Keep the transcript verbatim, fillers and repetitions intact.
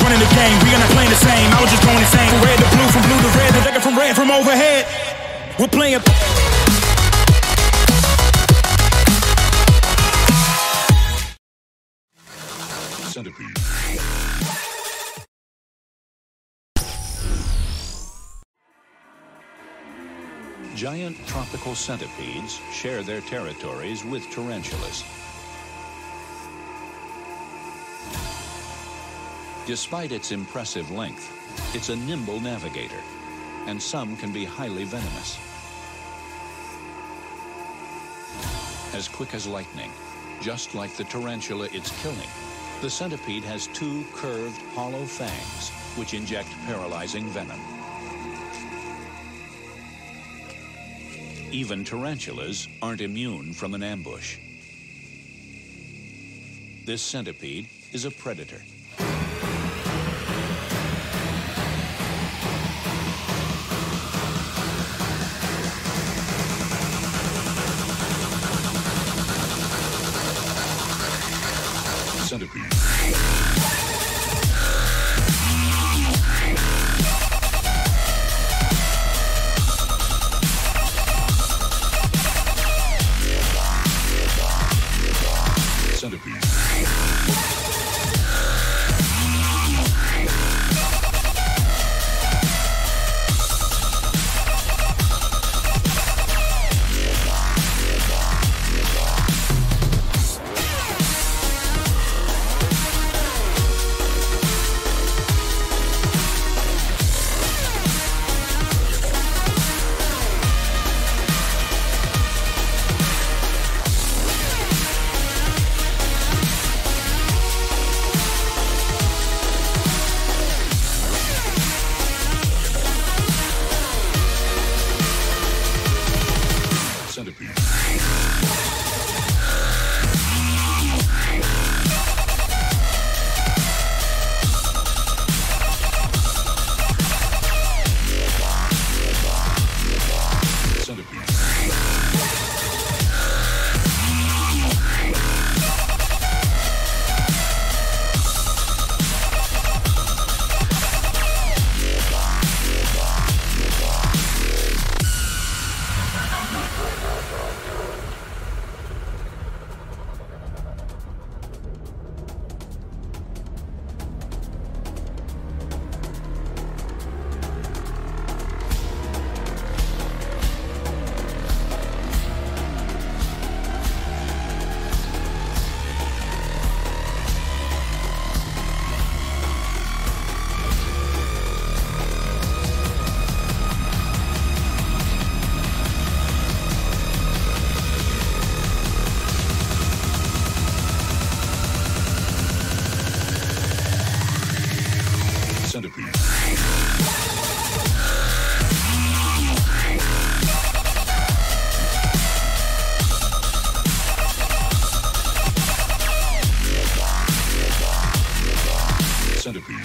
running the game. We are not playing the same. I was just going insane. From red to blue, from blue to red, the nigga from red from overhead. We're playing. Centipede. Giant tropical centipedes share their territories with tarantulas. Despite its impressive length, it's a nimble navigator, and some can be highly venomous. As quick as lightning, just like the tarantula it's killing, the centipede has two curved, hollow fangs which inject paralyzing venom. Even tarantulas aren't immune from an ambush. This centipede is a predator. Centipede. Centipede. Centipede. Centipede. Centipede.